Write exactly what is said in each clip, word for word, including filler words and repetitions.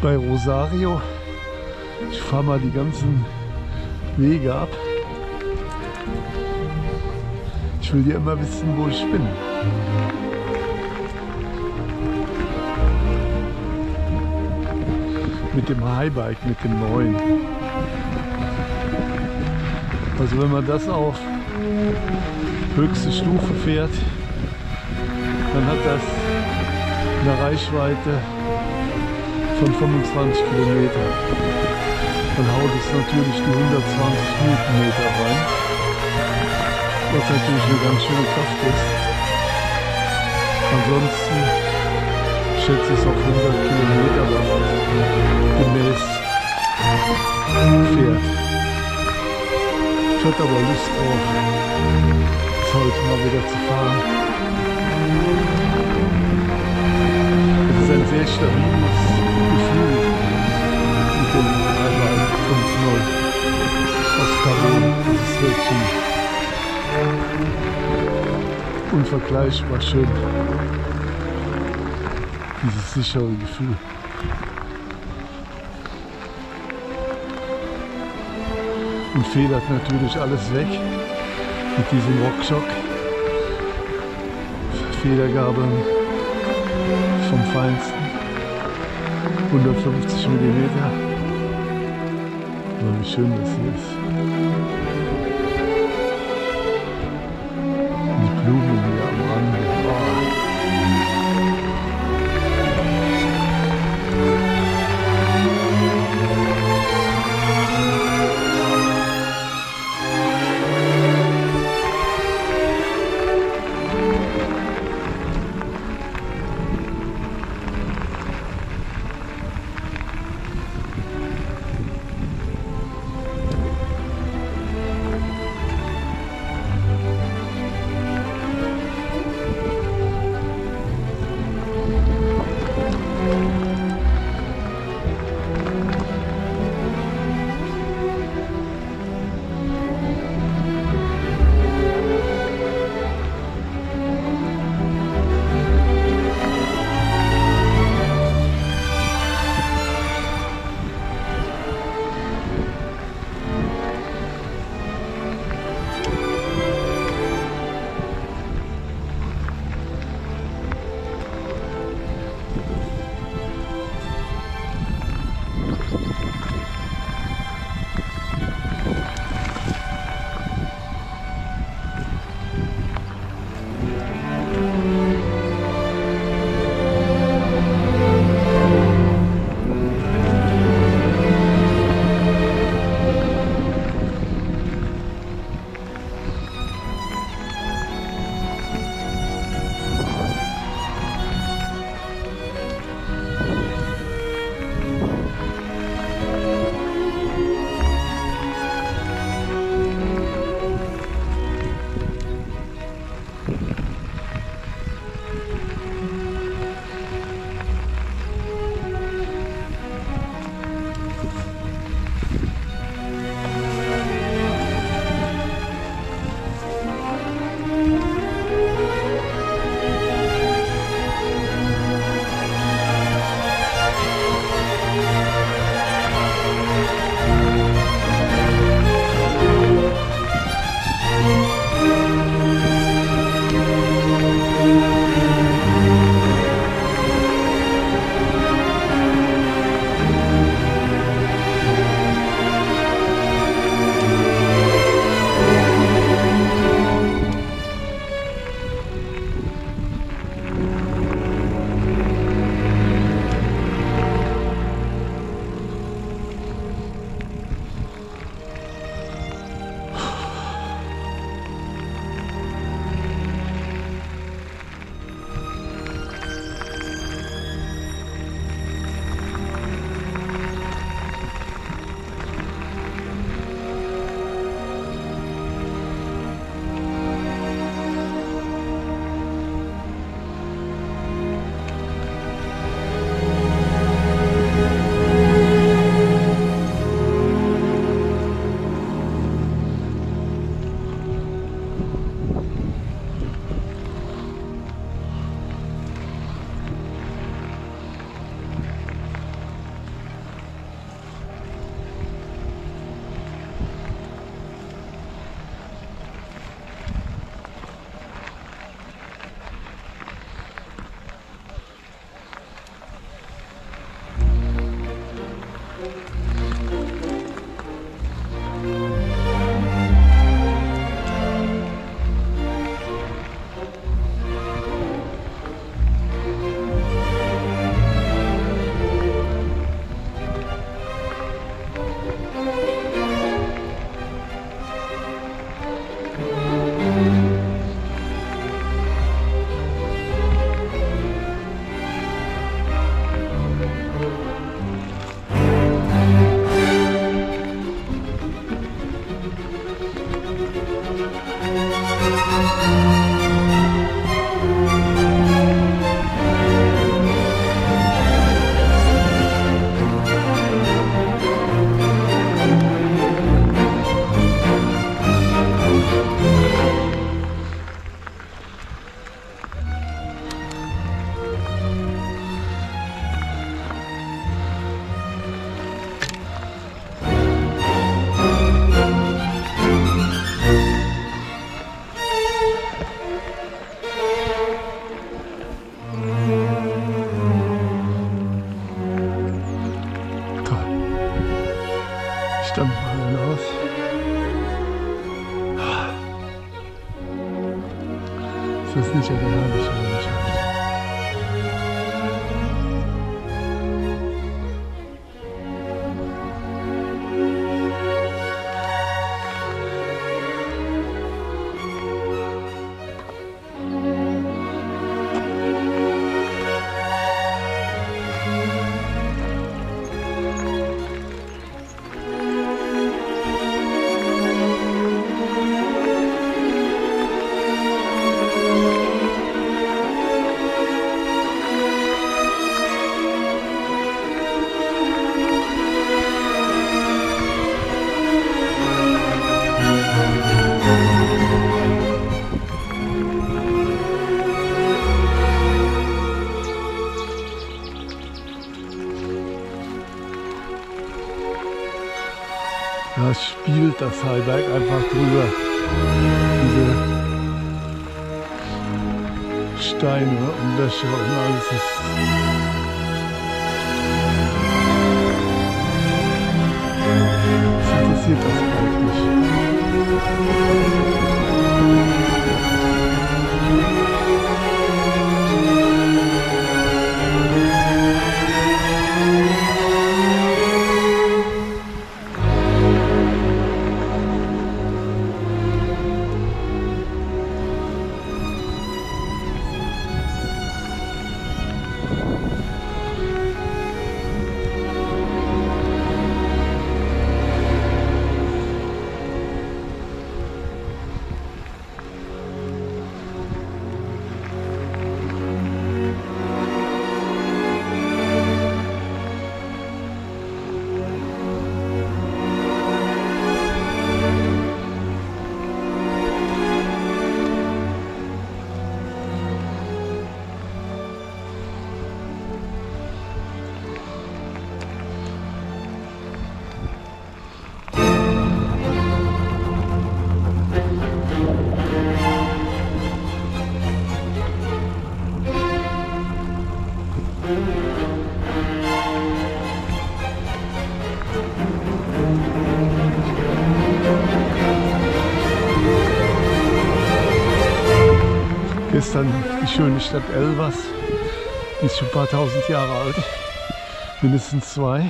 bei Rosario. Ich fahre mal die ganzen Wege ab. Ich will ja immer wissen, wo ich bin. Mit dem Highbike, mit dem neuen. Also wenn man das auf höchste Stufe fährt, dann hat das eine Reichweite von fünfundzwanzig Kilometer. Dann haut es natürlich die hundertzwanzig Newtonmeter rein, was natürlich eine ganz schöne Kraft ist. Ansonsten schätze ich es auf hundert Kilometer, wenn man gemäß fährt. Ich hatte aber Lust drauf, es heute mal wieder zu fahren. Es ist ein sehr stabiles Gefühl mit dem Highbike fünf null aus Carbon. Das ist wirklich unvergleichbar schön, dieses sichere Gefühl. Und federt natürlich alles weg mit diesem Rockshock. Federgabeln vom Feinsten, hundertfünfzig Millimeter. Oh, wie schön das hier ist. Die Blumen hier am Rande. Oh. Lichter malen aus. Ist das nicht eine herrliche Landschaft? Da spielt das Heiberg einfach drüber. Diese Steine und Löcher und alles ist. Das interessiert das eigentlich nicht. Gestern die schöne Stadt Elvas, die ist schon ein paar tausend Jahre alt, mindestens zwei.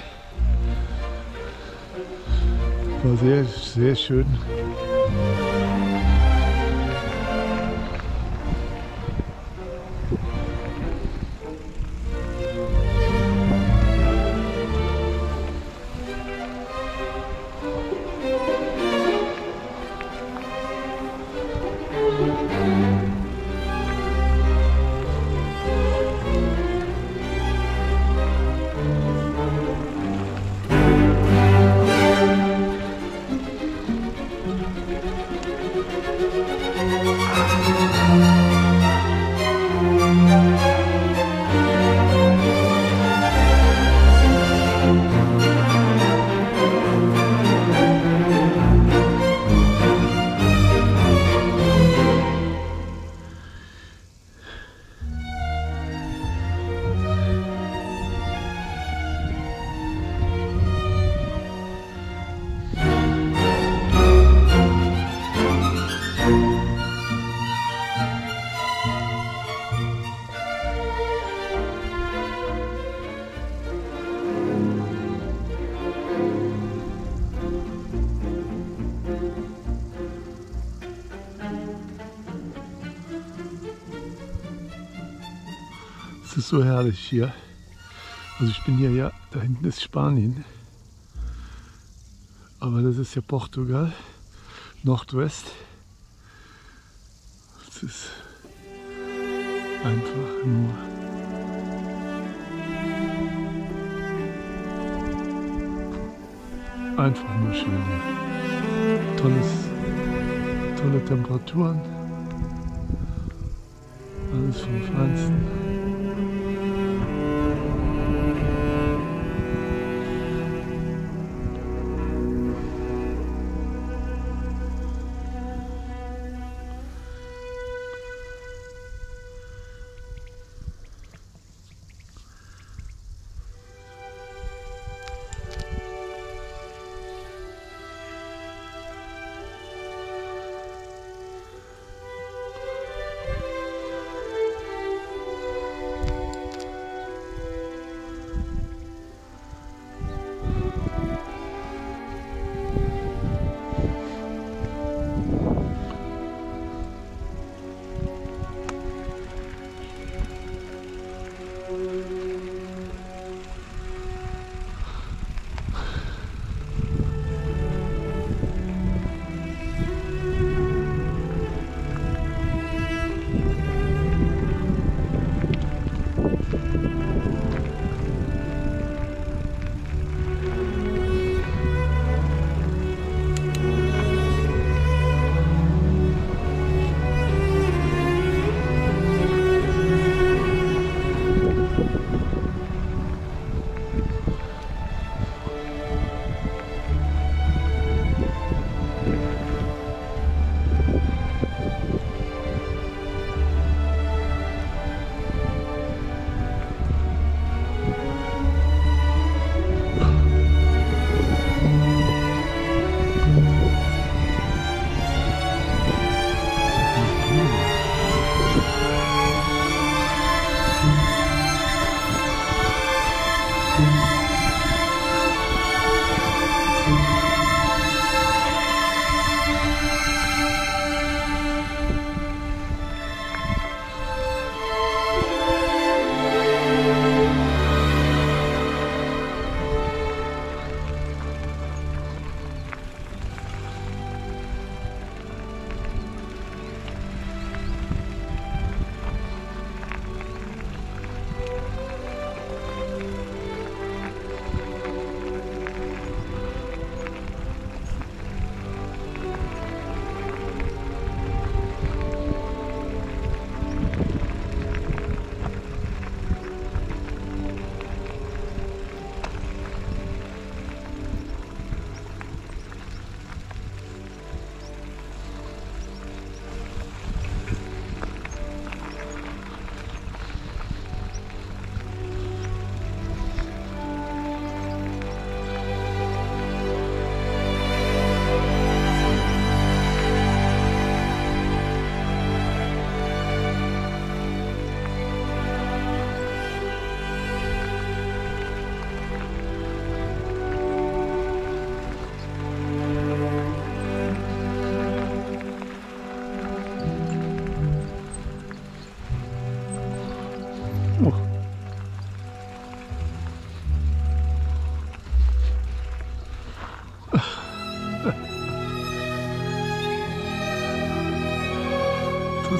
War sehr, sehr schön. Es ist so herrlich hier. Also ich bin hier, ja, da hinten ist Spanien. Aber das ist ja Portugal, Nordwest. Es ist einfach nur einfach nur schön hier. Tolles, tolle Temperaturen. Alles vom Feinsten.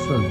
interessant.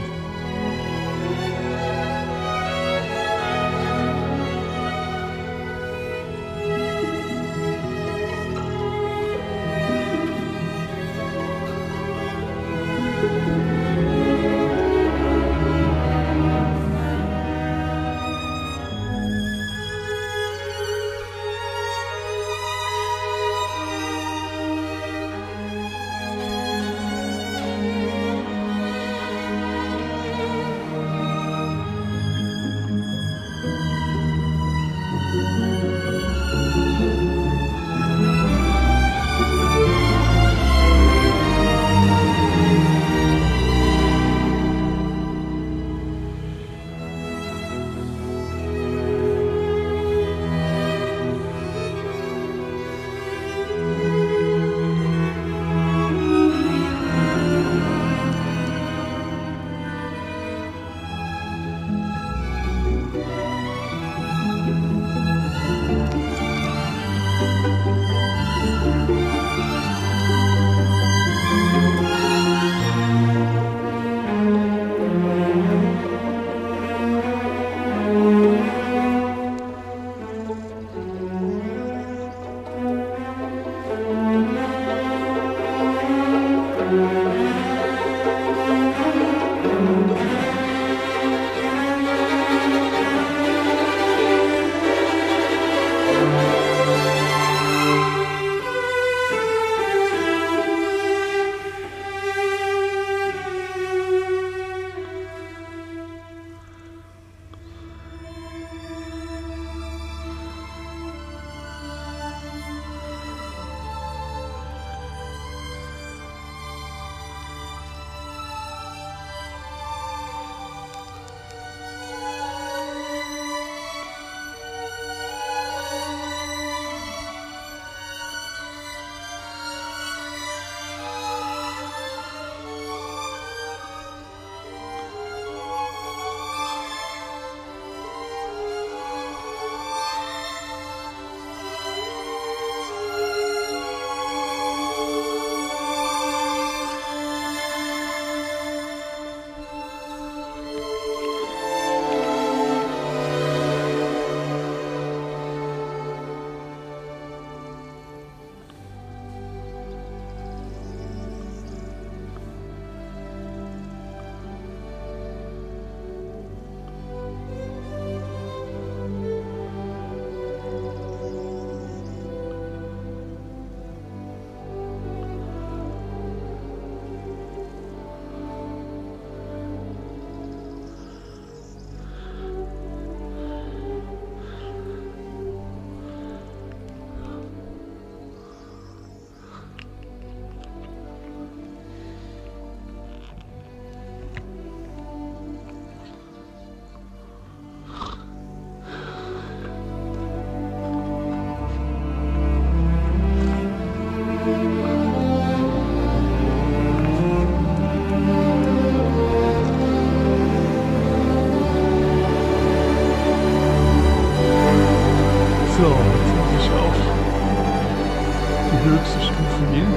höchste Stufe gehen.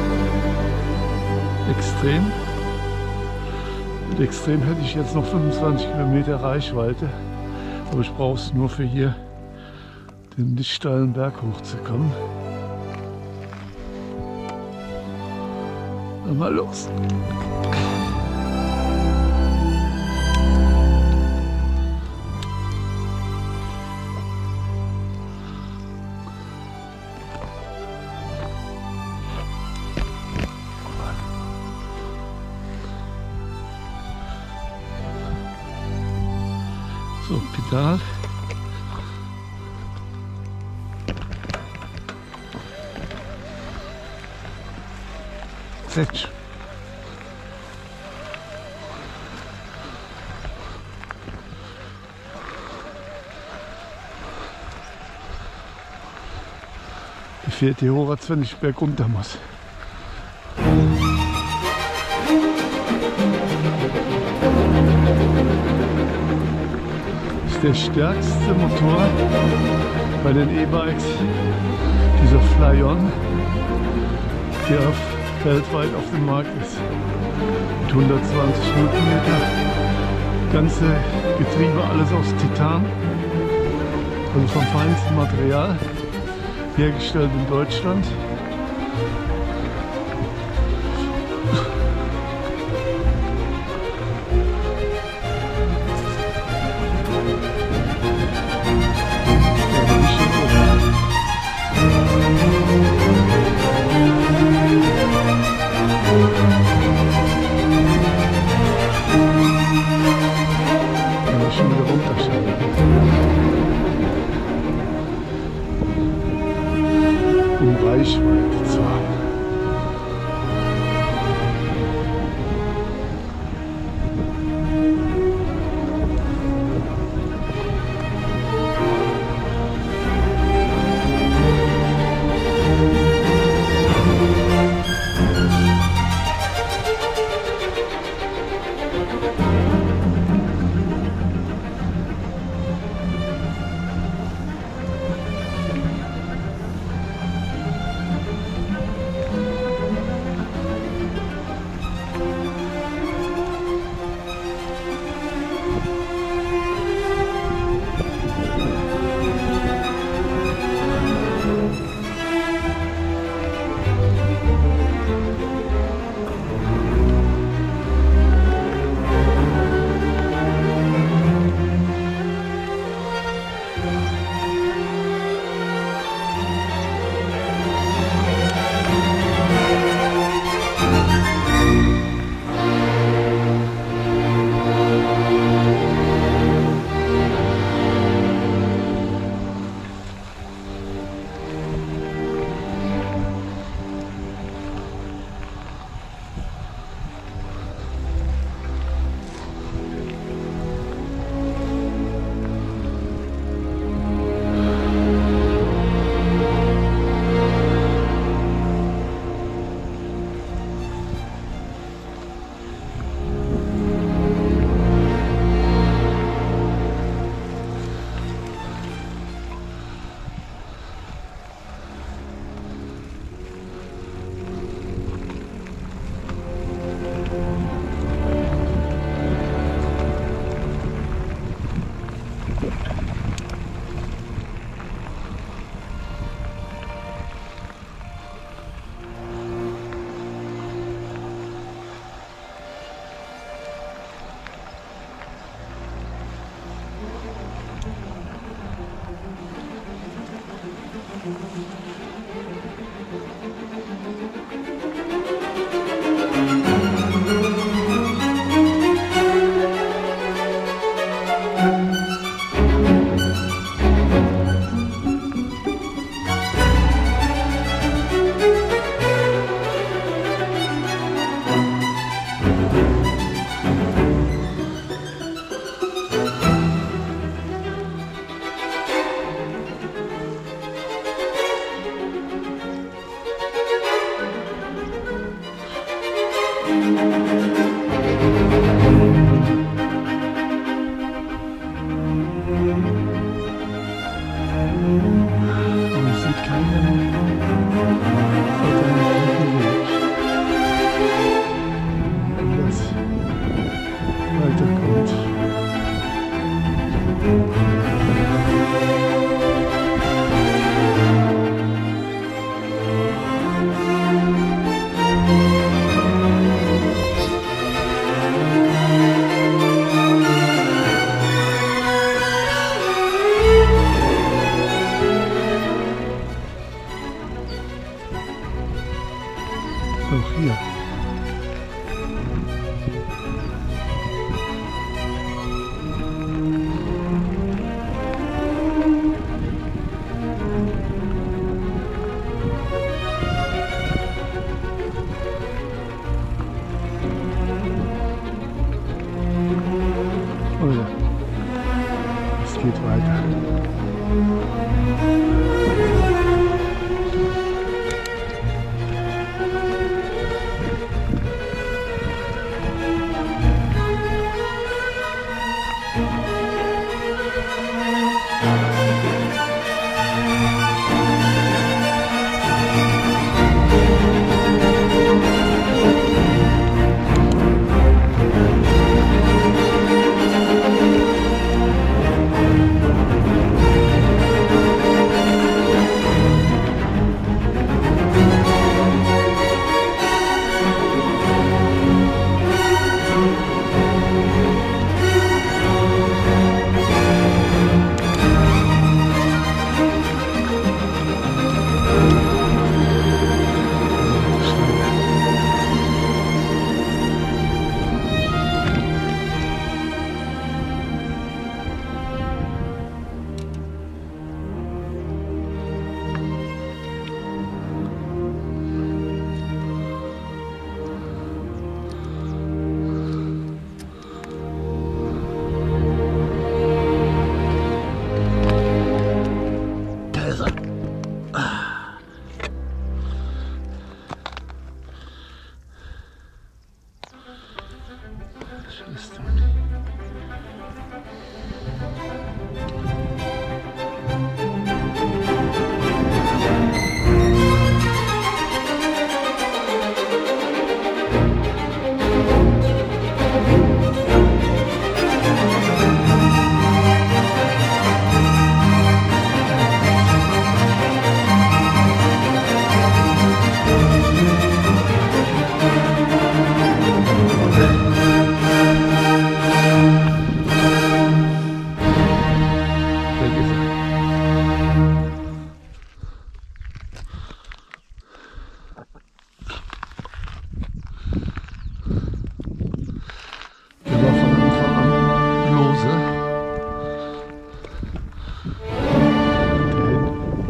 Extrem. Mit Extrem hätte ich jetzt noch fünfundzwanzig Kilometer Reichweite, aber ich brauche es nur für hier den nicht steilen Berg hochzukommen. Dann mal los. So, Pedal. Setsch. Die fährt hier hoch, als wenn ich bergunter muss. Der stärkste Motor bei den E-Bikes, dieser Fly-On, der auf, weltweit auf dem Markt ist. mit hundertzwanzig Newtonmeter. Ganze Getriebe alles aus Titan, also vom feinsten Material, hergestellt in Deutschland. Um Reichweite zu haben. Auch hier. Oh ja, es geht weiter.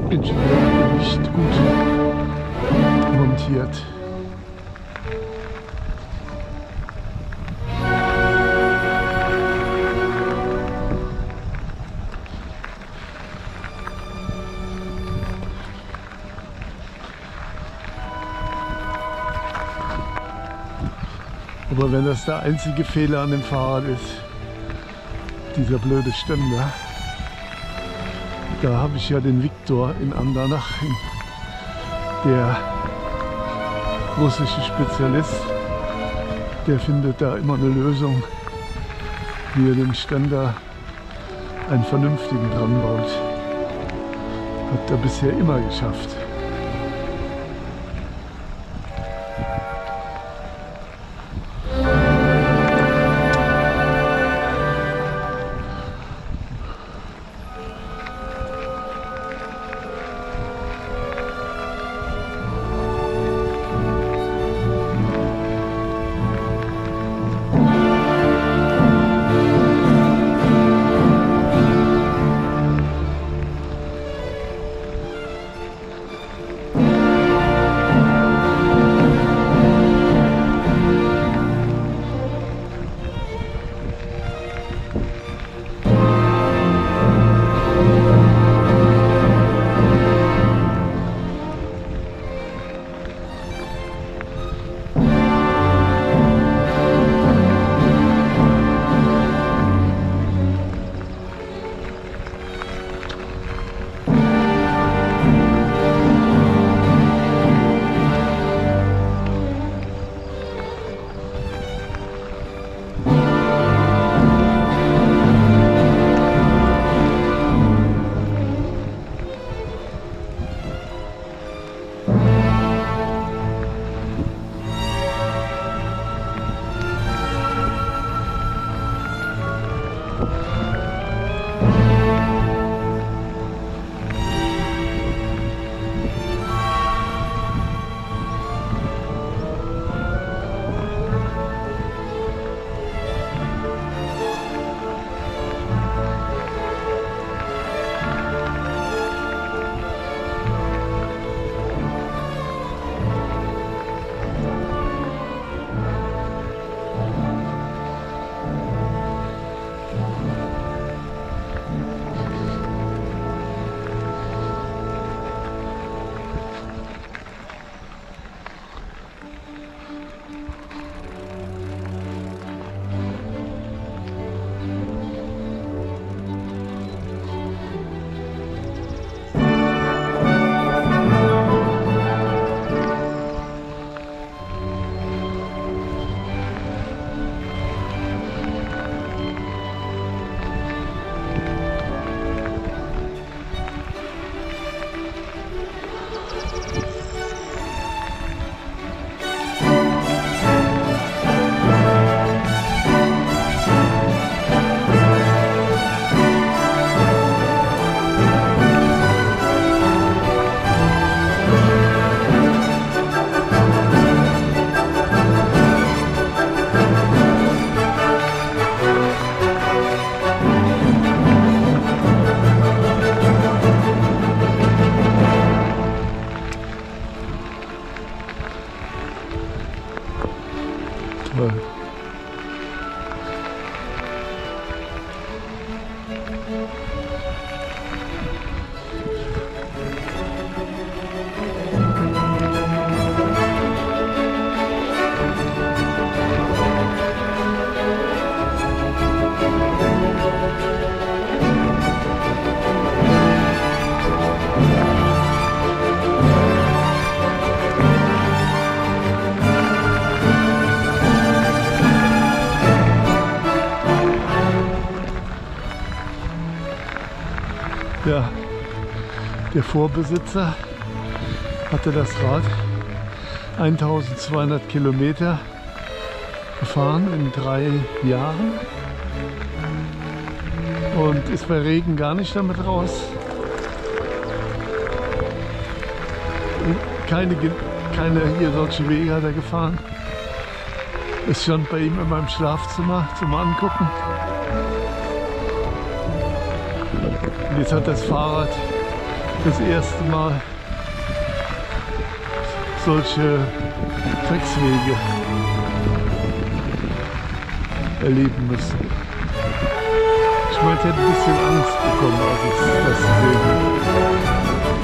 Windschutzscheibe nicht gut montiert. Aber wenn das der einzige Fehler an dem Fahrrad ist, dieser blöde Ständer, da habe ich ja den Viktor in Andernach, der russische Spezialist, der findet da immer eine Lösung, wie er dem Ständer einen vernünftigen dran baut. Hat er bisher immer geschafft. Ja, der Vorbesitzer hatte das Rad eintausendzweihundert Kilometer gefahren in drei Jahren und ist bei Regen gar nicht damit raus. Keine, keine hier solche Wege hat er gefahren. Es stand bei ihm in meinem Schlafzimmer zum Angucken. Und jetzt hat das Fahrrad das erste Mal solche Dreckswege erleben müssen. Ich meine, ich hätte ein bisschen Angst bekommen, als ich das gesehen habe.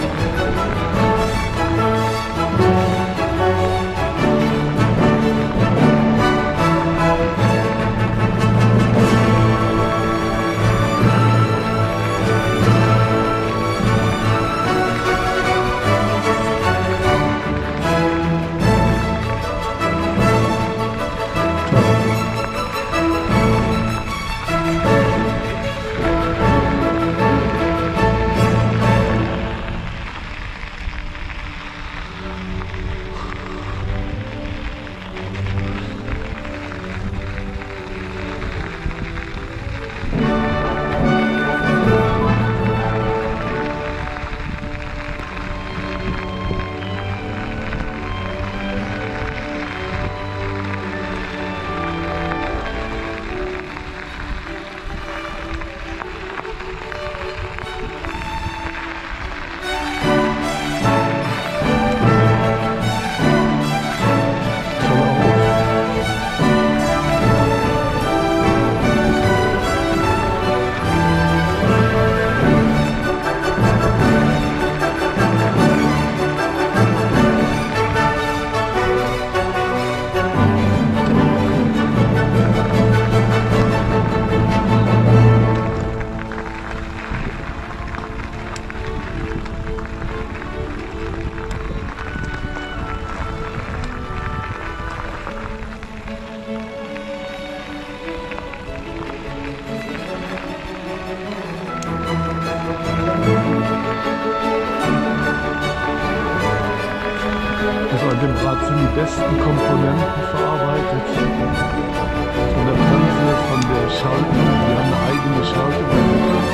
An dem Rad sind die besten Komponenten verarbeitet. Von der Bremse, von der Schaltung, wir haben eine eigene Schaltung entwickelt.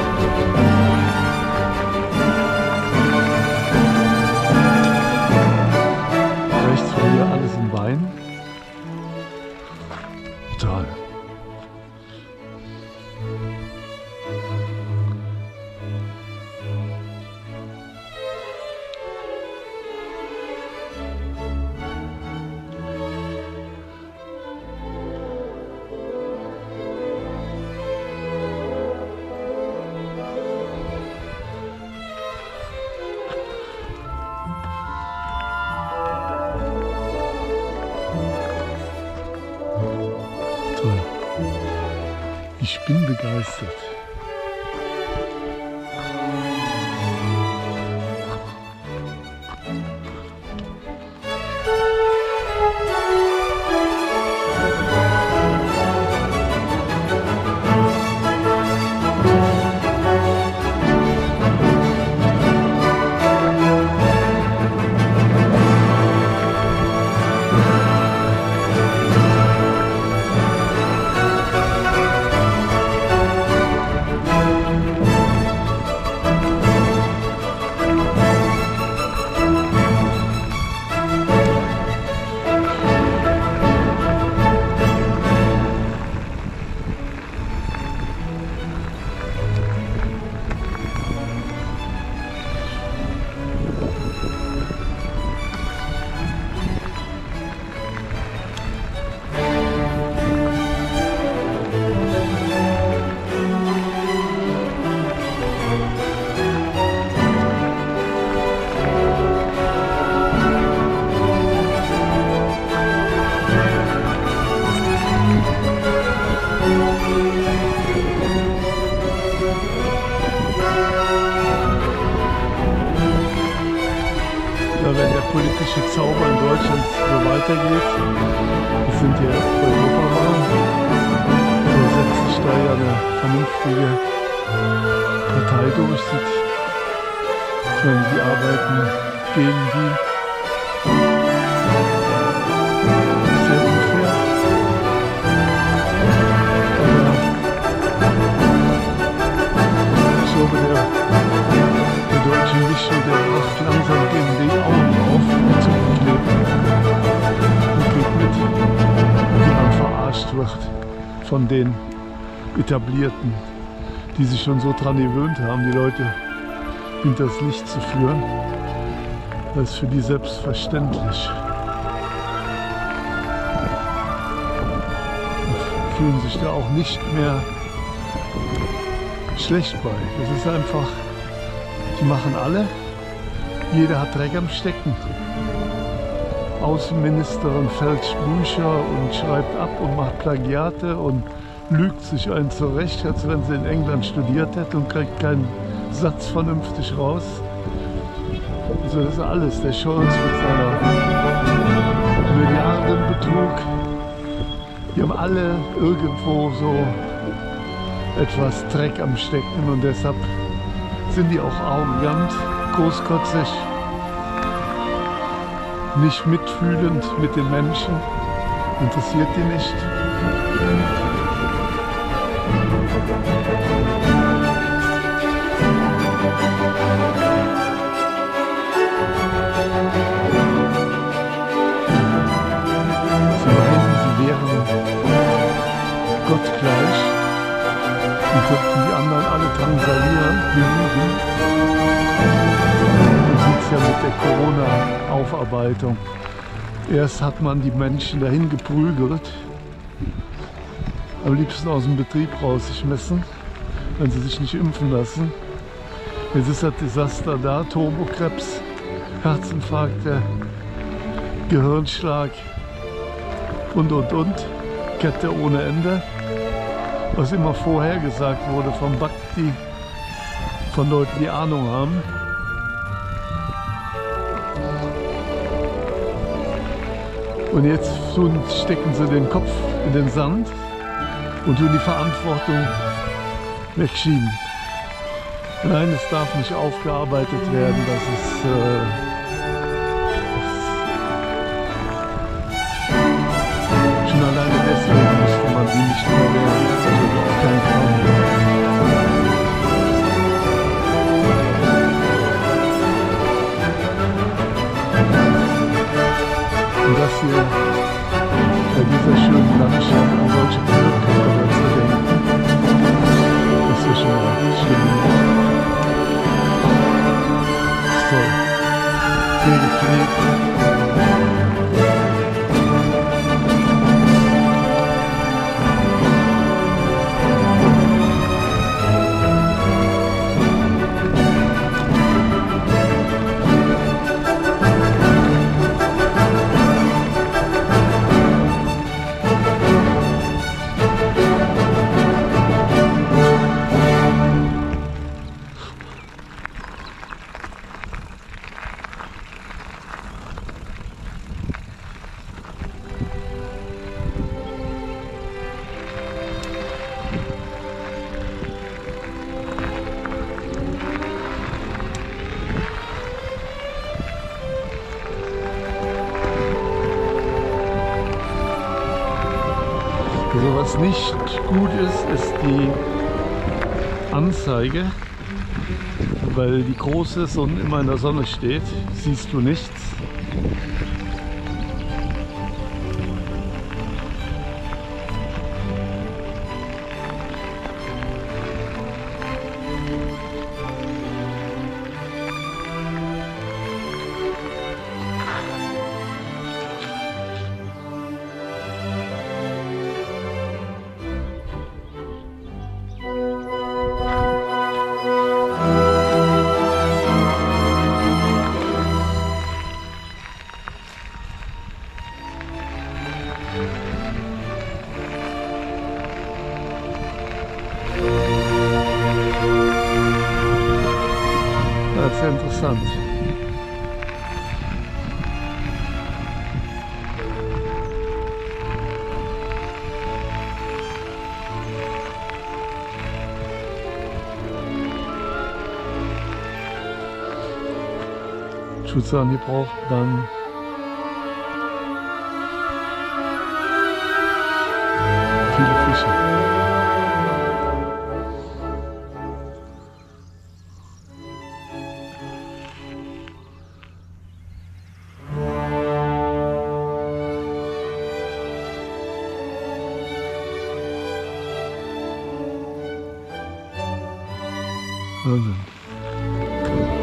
Rechts von hier alles im Bein. Toll. Ich bin begeistert. Wenn der politische Zauber in Deutschland so weitergeht, wir sind ja Europawahl, so setzt sich da ja eine vernünftige Partei durch. Ich meine, die arbeiten gegen die. Sehr unfair. Aber ich glaube, der, der deutsche Mischer, der macht langsam gegen die Augen auf und zurücklebt und geht mit, wie man verarscht wird von den Etablierten, die sich schon so dran gewöhnt haben. Die Leute hinters Licht zu führen. Das ist für die selbstverständlich. Die fühlen sich da auch nicht mehr schlecht bei. Das ist einfach, die machen alle, jeder hat Dreck am Stecken. Außenministerin fälscht Bücher und schreibt ab und macht Plagiate und lügt sich einen zurecht, als wenn sie in England studiert hätte und kriegt keinen Satz vernünftig raus. Also das ist alles. Der Scholz mit seiner Milliardenbetrug. Die haben alle irgendwo so etwas Dreck am Stecken und deshalb sind die auch arrogant, großkotzig, nicht mitfühlend mit den Menschen, interessiert die nicht. Sie meinen, sie wären Gott gleich und könnten die anderen alle drangsalieren, belügen. Man sieht es ja mit der Corona-Aufarbeitung. Erst hat man die Menschen dahin geprügelt, am liebsten aus dem Betrieb rausgeschmissen, wenn sie sich nicht impfen lassen. Jetzt ist das Desaster da, Turbokrebs, Herzinfarkte, Gehirnschlag und und und, Kette ohne Ende. Was immer vorhergesagt wurde von Bhakti, von Leuten, die Ahnung haben. Und jetzt stecken sie den Kopf in den Sand und tun die Verantwortung wegschieben. Nein, es darf nicht aufgearbeitet werden, das ist, äh, das schon alleine deswegen müsste man die nicht mehr werden. Also auf keinen Fall. Und das hier bei dieser schönen Landschaft an solche Blödköpfe zu denken, das ist ja schon mal schlimm. So, sehr gepflegt. Also was nicht gut ist, ist die Anzeige, weil die große Sonne immer in der Sonne steht, siehst du nichts. Das ist sehr interessant. Ich würde sagen, hier braucht man viele Fische. Wahnsinn.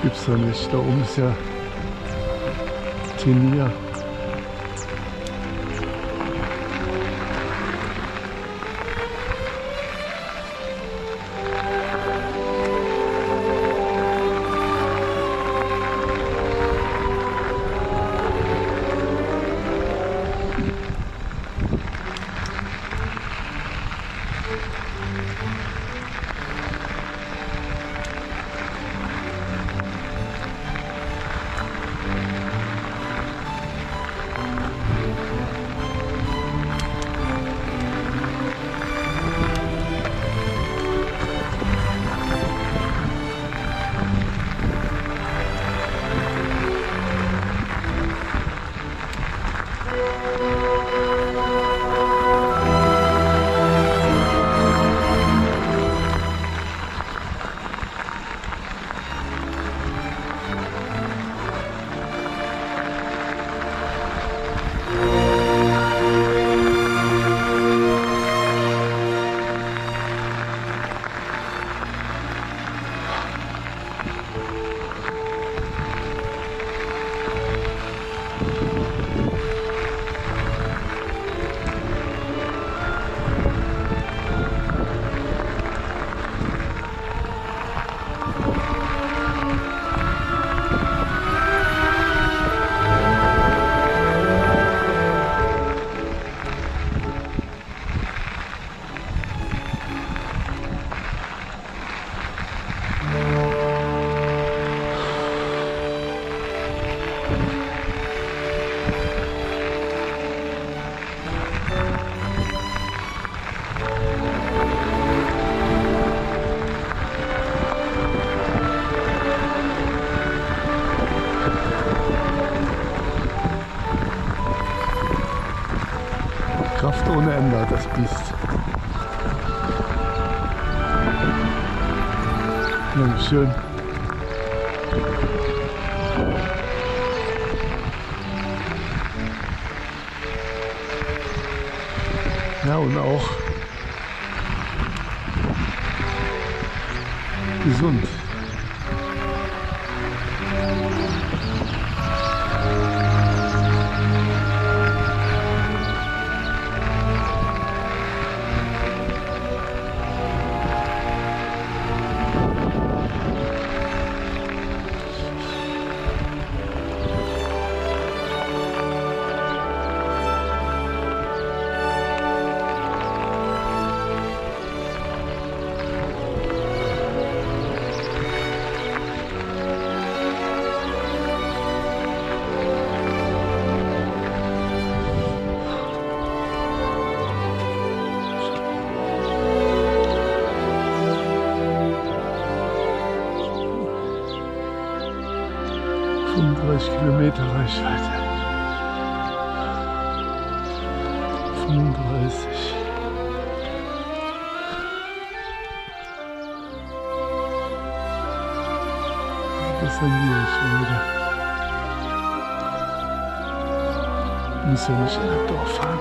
gibt's da nicht. Da oben ist ja Tenier. Kraft ohne Ende, das Biest. Ja, wie schön. Ja, und auch gesund. fünfunddreißig Kilometer Reichweite. fünfunddreißig. Das sandiere ich schon wieder. Ich muss ja nicht in das Dorf fahren.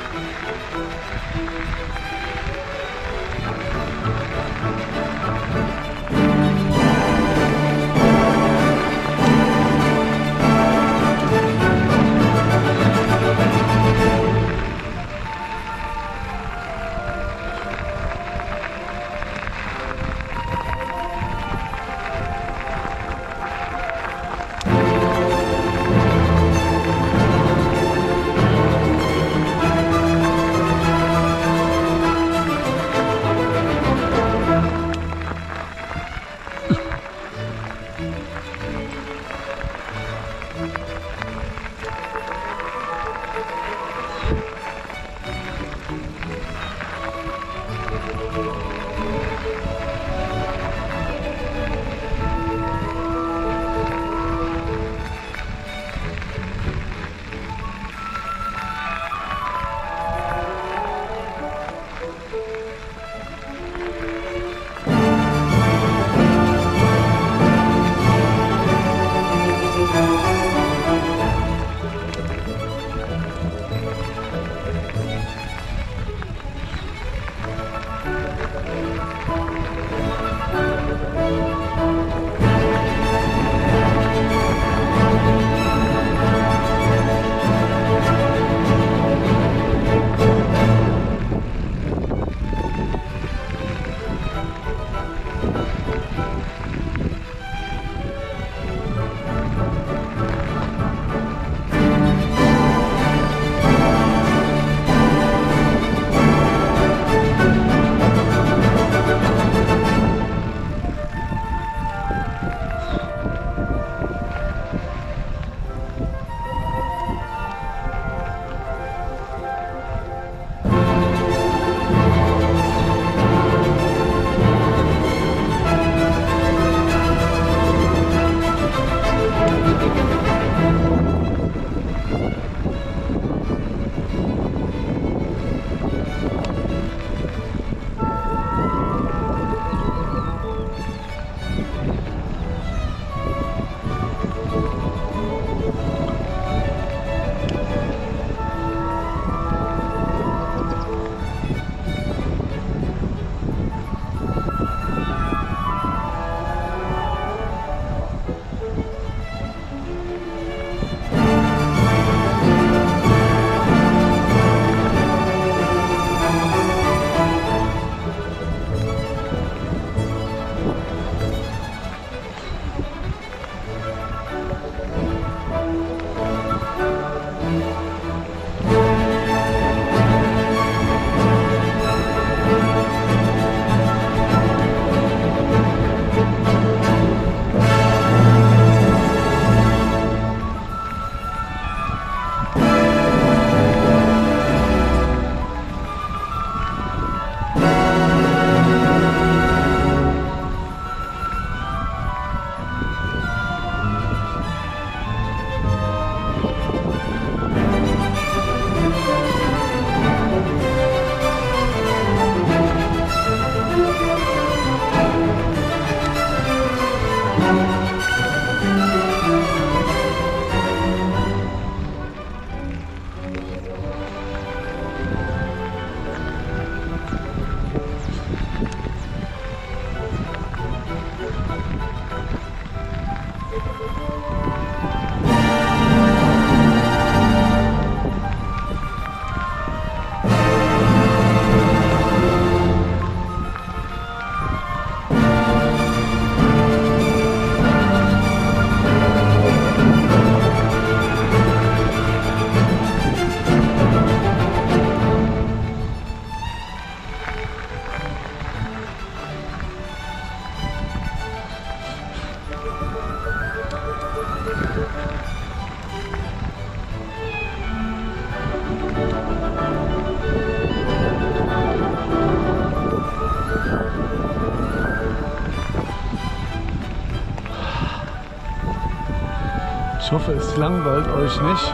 Ich hoffe, es langweilt euch nicht.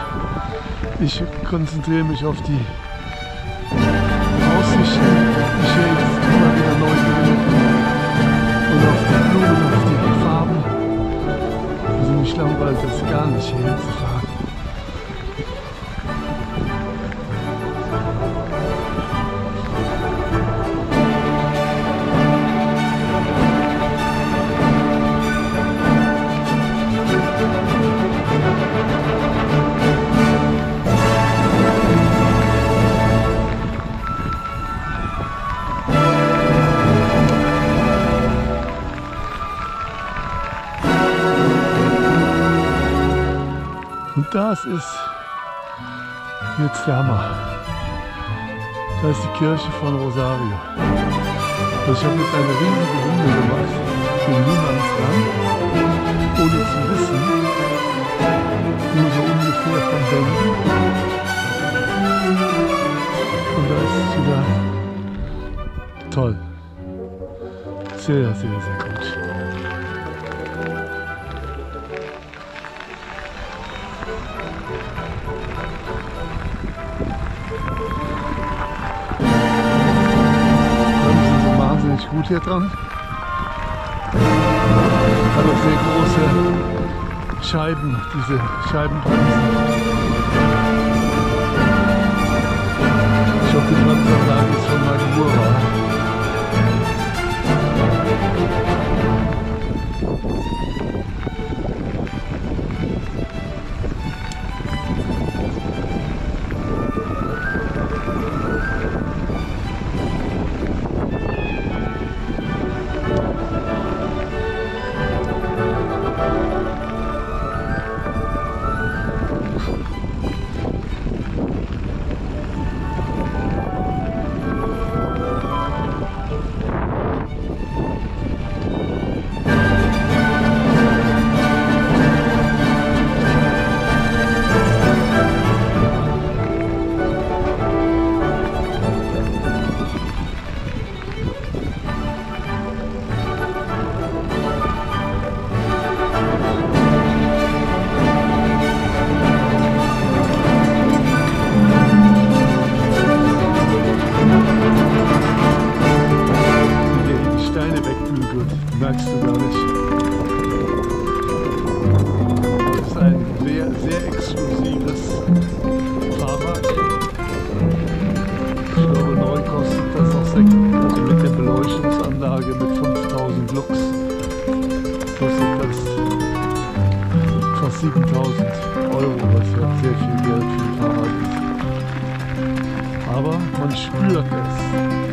Ich konzentriere mich auf die Aussichten, die ich hier jetzt immer wieder neu gewinne. Und auf die Blumen, auf die Farben. Also mich langweilt es gar nicht, hierher zu fahren. Und das ist jetzt der Hammer. Da ist die Kirche von Rosario. Also ich habe jetzt eine riesige Runde gemacht, so Niemandsland, ohne zu wissen, nur so ungefähr von Berlin. Und da ist es wieder toll. Sehr, sehr, sehr gut. Wahnsinnig gut hier dran. Hat auch sehr große Scheiben, diese Scheibenbremsen. Ich hoffe, die Bremsanlage ist von Magura. Merkst du gar nicht. Das ist ein sehr, sehr exklusives Fahrrad. Ich glaube, neu kostet das auch sechs, also mit der Beleuchtungsanlage mit fünftausend Lux kostet das fast siebentausend Euro, was ja sehr viel Geld für ein Fahrrad ist. Aber man spürt es.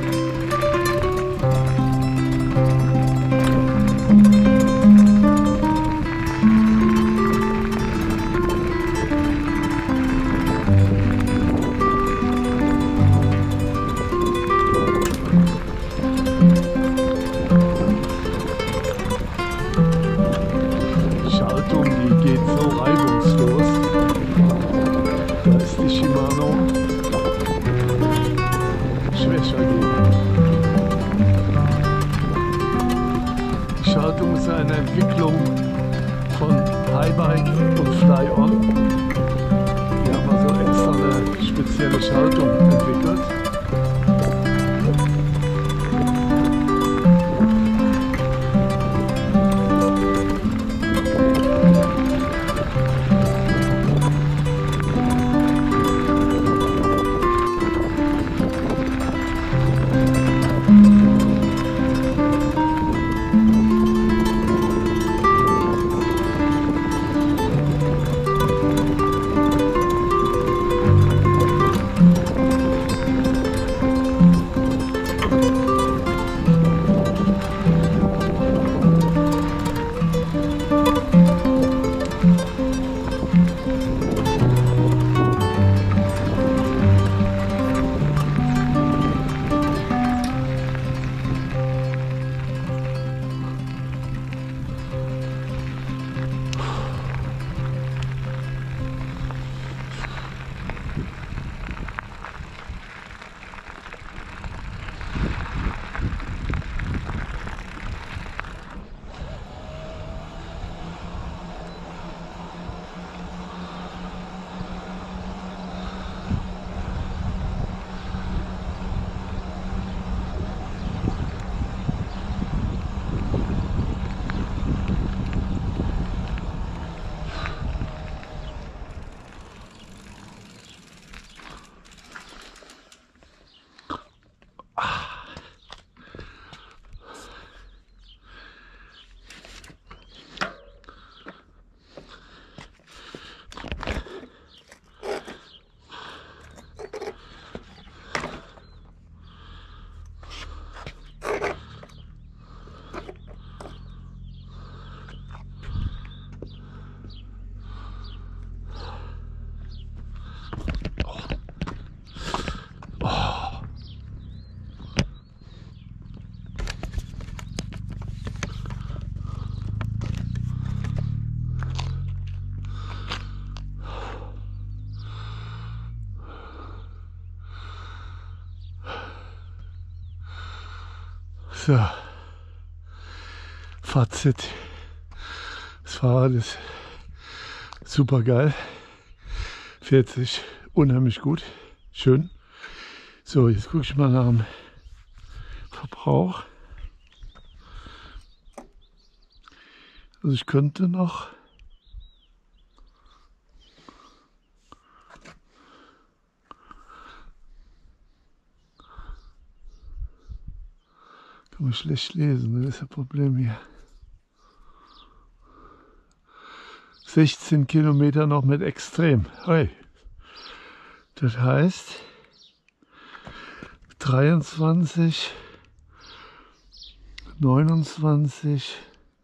Die Schaltung ist eine Entwicklung von Highbike und Fly-On. Die haben also extra eine spezielle Schaltung entwickelt. So, Fazit. Das Fahrrad ist super geil, fährt sich unheimlich gut, schön. So, jetzt gucke ich mal nach dem Verbrauch. Also ich könnte noch kann man schlecht lesen, das ist das Problem hier. sechzehn Kilometer noch mit Extrem. Hey. Das heißt dreiundzwanzig, neunundzwanzig,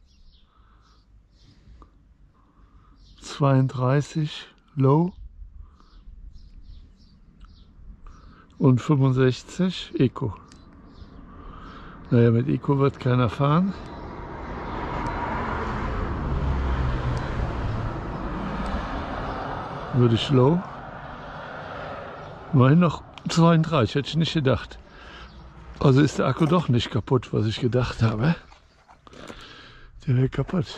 zweiunddreißig Low und fünfundsechzig Eco. Naja, mit Eco wird keiner fahren. Würde ich Low. Immerhin noch zweiunddreißig, hätte ich nicht gedacht. Also ist der Akku doch nicht kaputt, was ich gedacht habe. Der wäre kaputt.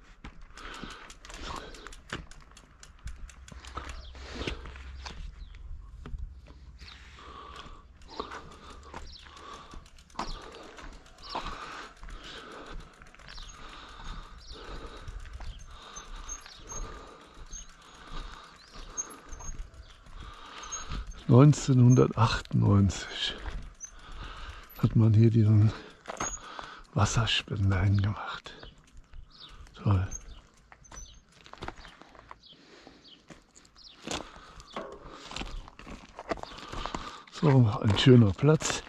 neunzehnhundertachtundneunzig hat man hier diesen Wasserspender hingemacht. Toll. So, ein schöner Platz.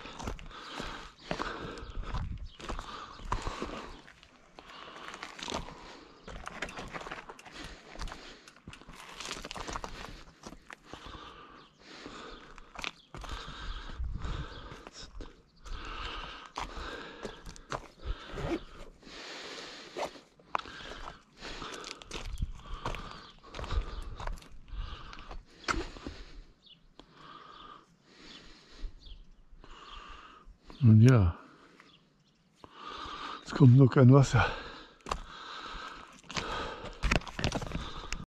Nun ja, es kommt nur kein Wasser.